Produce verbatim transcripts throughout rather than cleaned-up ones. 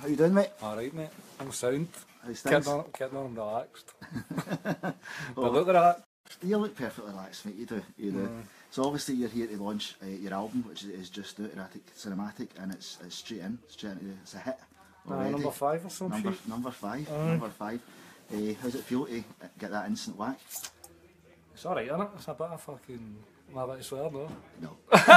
How you doing, mate? Alright, mate. I'm sound. How's Kidding things? on, kidding on, I'm relaxed. Well, But look at that. you look perfectly relaxed, mate. You do. You do. Mm. So obviously you're here to launch uh, your album, which is, is just out, Erratic Cinematic, and it's it's straight in. Straight into, it's a hit Uh, already. number five or some Number, shit. number five. Aye. Number five. Uh, how's it feel to get that instant whack? It's alright, innit? It's a bit of fucking... I'm a bit of swear, no? No.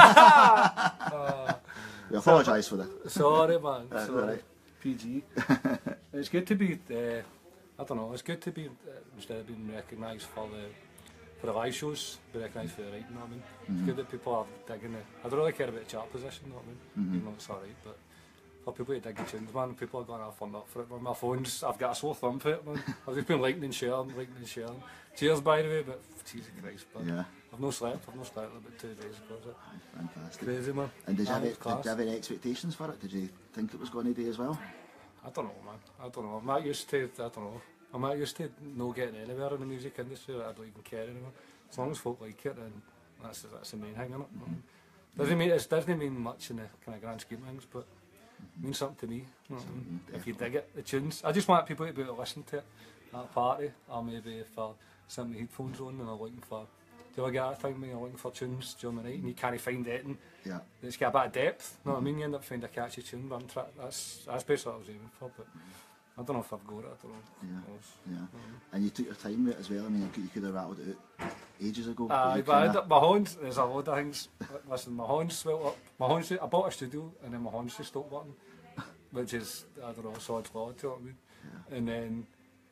Uh, We apologise for that. sorry, man. That's Sorry. alright. P G. It's good to be... Uh, I don't know, it's good to be... Uh, instead of being recognised for the... For the live shows, be recognised for the writing, you know what I mean? Mm-hmm. It's good that people are digging it. I don't really care about the chart position, you know what I mean? Mm-hmm. Even though it's alright, but... For people to dig the tunes, man, people are going to have fun up for it. Man, my phone's, I've got a sore thumb for it, man. I've just been liking and sharing, liking and sharing. Cheers, by the way, but Jesus Christ, but Yeah. I've no slept, I've no slept about two days because of it. Aye, fantastic. Crazy, man. And did you, have, Aye, it- it's did class. you have any expectations for it? Did you think it was going to do as well? I don't know, man. I don't know. I'm not used to, I don't know. I'm not used to no getting anywhere in the music industry. I don't even care anymore. As long as folk like it, then that's, that's the main thing, innit? Mm-hmm. Doesn't mean, it doesn't mean much in the kind of grand scheme of things, but it means something to me. You know what I mean? If you dig it, the tunes. I just want people to be able to listen to it at a party, or maybe if they're sitting with headphones on and they're looking for. Do you ever get that thing when you're looking for tunes during the night and you can't find anything? Yeah. It's got a bit of depth, you know what I mean? You end up finding a catchy tune, but I'm try that's, that's basically what I was aiming for, but I don't know if I've got it, I don't know. Yeah. Yeah. And you took your time with it as well. I mean, you could, you could have rattled it out ages ago. but Aye, you but I kinda- had, my horns, there's a load of things. Listen, my horns swelled up. My horns, I bought a studio and then my horns just stopped working, which is, I don't know, sod's law, do you know what I mean? Yeah. And then,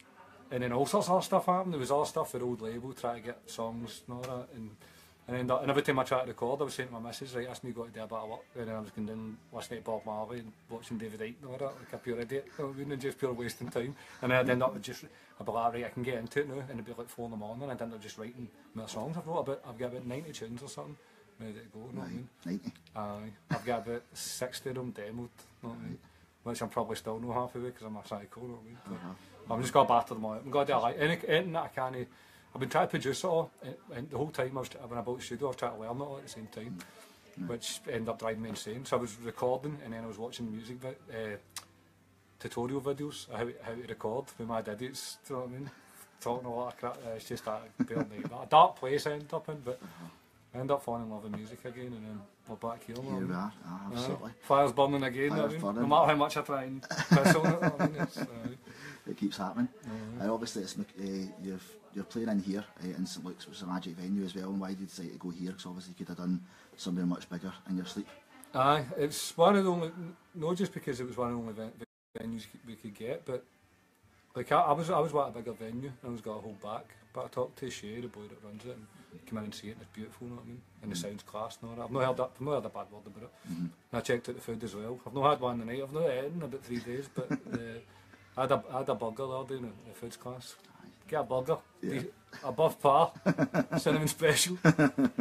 and then all sorts of other stuff happened. There was all stuff for the old label, trying to get songs and all that. And, and, then, and every time I tried to record, I was saying to my missus, right, that's me got to do a bit of work. And then I was going down listening to Bob Marley and watching David Icke and all that, like a pure idiot, you know what I mean? And just pure wasting time. And then I'd end up with just, I'd be like, right, I can get into it now. And it'd be like four in the morning, and I'd end up just writing my songs. I've wrote about, I've got about ninety tunes or something ready to go, you know what I mean? ninety. Aye, I've got about sixty of them demoed, you know what I mean? Which I'm probably still not happy with because I'm a psycho, you know what I mean? But Uh-huh. I'm just going to batter them out. I'm going to do like any, anything that I can. I've been trying to produce it all, and, and the whole time I was, when I bought the studio, I was trying to learn it all at the same time, which ended up driving me insane. So I was recording, and then I was watching music vi uh, tutorial videos of how, how to record with my idiots, do you know what I mean? Talking a lot of crap, uh, it's just that a dark place I ended up in, but I ended up falling in love with music again, and then we're back here. you know what I Here we mean? are. Ah, absolutely. Aye. Fire's burning again, you know what I Fire's mean? burning. No matter how much I try and piss on it, you know what I mean? It's, uh, It keeps happening. Mhm. And obviously, it's, uh, you've, you're playing in here uh, in St Luke's, which is a magic venue as well. And why did you decide to go here? Because obviously, you could have done somewhere much bigger in your sleep. Aye, it's one of the only, not just because it was one of the only ven venues we could get, but like I, I was I was at a bigger venue and I was got to hold back. But I talked to Shay, the boy that runs it, and came in and see it, and it's beautiful, you know what I mean? And the sound's class and all that. I've not heard that, I've not heard a bad word about it. Mm-hmm. And I checked out the food as well. I've not had one tonight, I've not eaten in about three days, but uh, I, had a, I had a burger the other day, and the food's class. Get a burger, Yeah. the- above par, cinnamon special. But,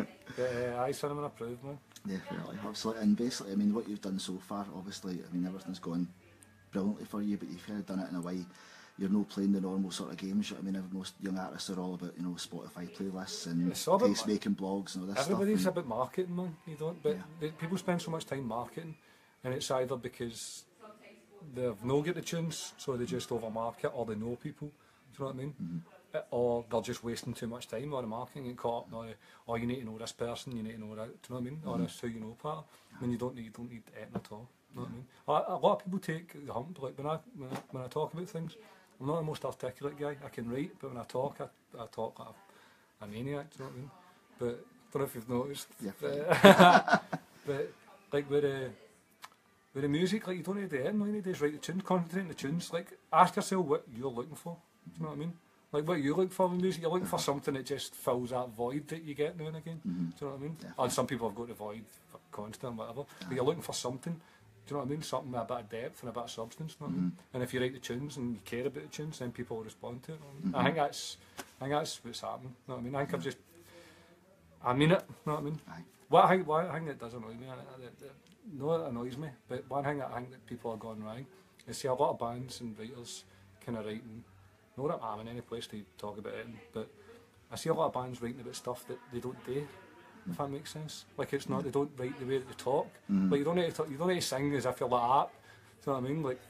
uh, aye, cinnamon approved, man. Definitely, absolutely. And basically, I mean, what you've done so far, obviously, I mean, everything's gone brilliantly for you, but you've kind of done it in a way. You're not playing the normal sort of games. I mean, most young artists are all about, you know, Spotify playlists and It's all about- taste making blogs and all this Everybody's stuff. about marketing, man. You don't, but Yeah. the, people spend so much time marketing, and it's either because they've no get the tunes, so they just overmarket, or they know people. Do you know what I mean? Mm-hmm. Uh, Or they're just wasting too much time on the marketing and caught up now. Or you need to know this person, you need to know that. Do you know what I mean? Mm-hmm. Or that's who you know part. When you don't need, you don't need anything at all. You know what I mean? A, a lot of people take the hump. Like when I when I, when I talk about things, I'm not the most articulate guy. I can write, but when I talk, I, I talk like a, a maniac. Do you know what I mean? But I don't know if you've noticed. Yeah. But, but like with the with the music, like you don't need the end. All you need is write the tunes, concentrate on the tunes. Like ask yourself what you're looking for. Do you know what I mean? Like what you look for in music, you're looking for something that just fills that void that you get now and again. Mm-hmm. Do you know what I mean? Definitely. And some people have got the void for constant and whatever. But you're looking for something. Do you know what I mean? Something with a bit of depth and a bit of substance. You know what I mean? And if you write the tunes and you care about the tunes, then people will respond to it. You know what I mean? I think that's, I think that's what's happening. You know what I mean? I think I've just, I mean it. You know what I mean? Aye. What I think, what I think that does annoy me, and it, it, it, no, it annoys me. But one thing that I think that people are going wrong is see a lot of bands and writers kind of writing. Not that I'm in any place to talk about it, but I see a lot of bands writing about stuff that they don't do. If that makes sense. Like it's not, they don't write the way that they talk. Mm-hmm. Like you don't need to talk, you don't need to sing as if you're like that. you know what I mean? Like,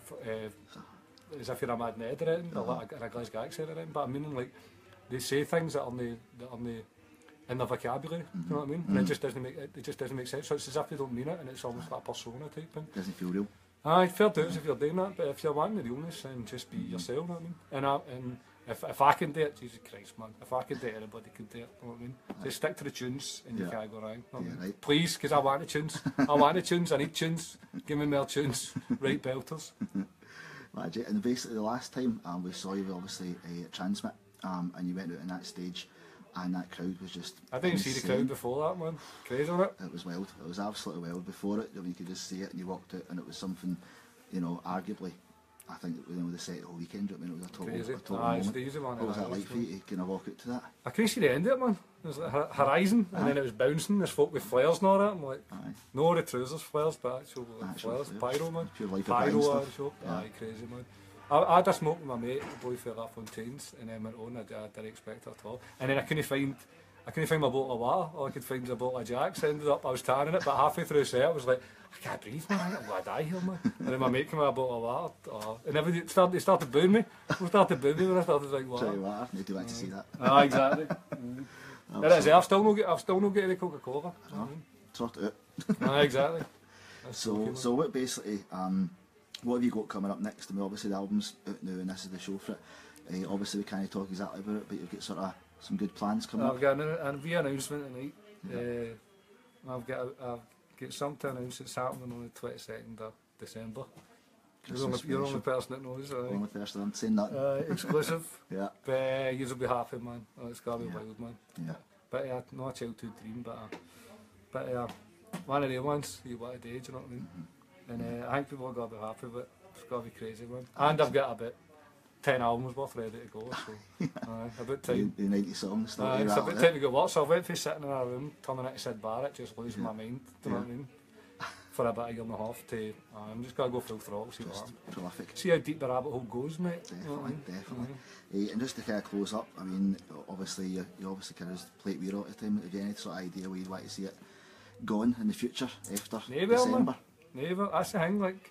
uh, as if you're a mad Ned or anything, uh-huh. or like a, a Glasgow accent or anything, but I mean, like, they say things that are the, that are the, in their vocabulary, mm-hmm. you know what I mean? Mm-hmm. And it just doesn't make it, it just doesn't make sense. So it's as if they don't mean it, and it's almost like a persona type thing. Doesn't feel real. Aye, fair dues if you're doing that, but if you're wanting the realness, then just be mm-hmm. yourself, you know what I mean? And, I, and if, if I can do it, Jesus Christ, man, if I can do it, anybody can do it, you know what I mean? Aye. Just stick to the tunes, and yeah. you can't go wrong. You know yeah, I mean? Right. Please, because I want the tunes. I want the tunes, I need tunes. Give me more tunes, right belters. Magic. And basically the last time um, we saw you, obviously, uh, Transmit, um, and you went out on that stage, and that crowd was just I didn't insane. see the crowd before that, man. Crazy, wasn't it? It was wild. It was absolutely wild. Before it, I mean, you could just see it, and you walked out, and it was something, you know, arguably, I think, you know, they set the whole weekend. I mean, it was a total, crazy. a total Ah, moment. it's easy, man. What was that like for you to kind of walk out to that? I couldn't see the end of it, man. It was like Horizon, and then it was bouncing. There's folk with flares and all that. I'm like, Aye. no the trousers flares, but actual like, Actual flares. flares. Pyro, man. Pure life Pyro, stuff. uh, show. Yeah. Aye, crazy, man. I, I had a smoke with my mate, the boy for La Fontaines, and then went on. I, I didn't expect it at all. And then I couldn't find, I couldn't find my bottle of water. All I could find was a bottle of Jack's. Ended up, I was tanning it, but halfway through the set, I was like, I can't breathe, man. I'm going to die here, man. And then my mate came out with a bottle of water, oh, and everybody started, they started booing me. They started booing me when I started drinking water. Try water. They do like to see that. Ah, exactly. mm. It is. I've still not get, I've still not getting any Coca-Cola. Oh, sort it out. Ah, exactly. That's So, okay, so what basically, um, what have you got coming up next? I mean, obviously the album's out now, and this is the show for it. Uh, obviously, we can't talk exactly about it, but you've got sort of some good plans coming I've up. got an, a wee announcement tonight. Yeah. Uh, I've got a, I've got something to announce. It's happening on the twenty-second of December. You're the only, you're the only person that knows. The only person, I'm saying nothing. Uh, exclusive. Yeah. But uh, you'll be happy, man. Oh, it's gotta be Yeah. wild, man. Yeah. But uh, not a childhood dream, but uh, but uh, one of the ones you want to do. Do you know what I mean? Mm-hmm. And uh, I think people are gonna be happy, but it's gotta be crazy, man. And I've got about ten albums worth ready to go, so uh, about time. The, the ninety songs. Still Uh, to it's rattle about out. time to go work, so I went for sitting in a room, turning into Sid Barrett, just losing Yeah. my mind, do you know Yeah. what I mean? For about a year and a half to, uh, I'm just going to go full throttle, see what Just happens. prolific. See how deep the rabbit hole goes, mate. You know what I Definitely, mean? definitely. Eh, and just to kind of close up, I mean, obviously you, you obviously kind of play it weird all the time. Have you any sort of idea where you'd like to see it going in the future after Never, December? man. Never. That's the thing, like,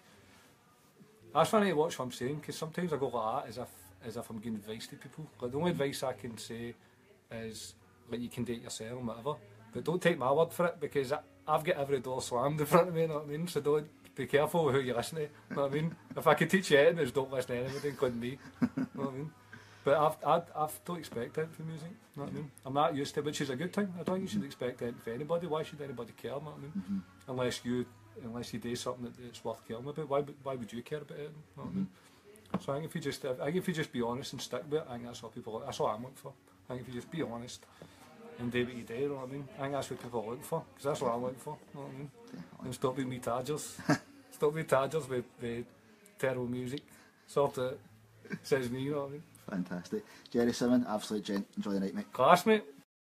that's funny to watch what I'm saying, because sometimes I go like that as if, as if I'm giving advice to people. Like, the only advice I can say is, like, you can do it yourself and whatever, but don't take my word for it, because I, I've got every door slammed in front of me, you know what I mean? So don't, be careful with who you listen to, you know what I mean? If I could teach you anything, it's don't listen to anybody, including me, you know what I mean? But I've, I, I don't expect it from music, you know what I mean? I'm not used to it, which is a good thing. I don't think you should expect anything from anybody. Why should anybody care, you know what I mean? Mm-hmm. Unless you, unless you do something that, that's worth caring about, why, would- why would you care about it, you know what I mean? So I think if you just, I think if you just be honest and stick with it, I think that's what people, that's what I'm looking for. I think if you just be honest and do what you do, you know what I mean? I think that's what people are looking for, because that's what I'm looking for, you know what I mean? Definitely. And stop being me tadgers. Stop being tadgers with, with terrible music. Sort it, says me, you know what I mean? Fantastic. Jerry Simon, absolute gent. Enjoy the night, mate. Class, mate.